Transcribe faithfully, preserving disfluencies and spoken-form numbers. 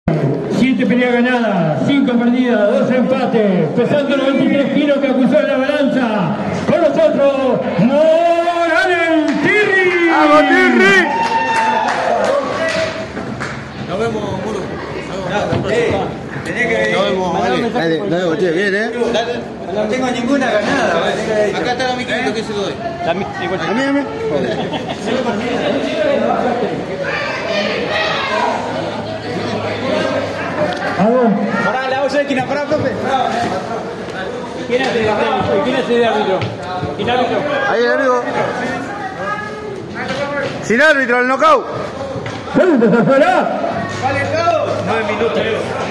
siete peleas ganadas, cinco perdidas, dos empates, pesando los veintitrés kilos que acusó en la balanza. Con nosotros, Morales Tirri. ¡Vamos, Tirri! Nos vemos, Muro. Tenía que Nos vemos, vale. Dale, nos vemos, che, bien, eh. No tengo ninguna ganada. Acá está la miquita que se lo doy. A mí, a mí, a mí. Pará, la voz de esquina, pará, profe. ¿Quién es el árbitro? ¿Quién es el árbitro? ¿Quién árbitro? Ahí el amigo. Sin árbitro, el knockout. ¿Dónde te Vale todo. Nueve minutos.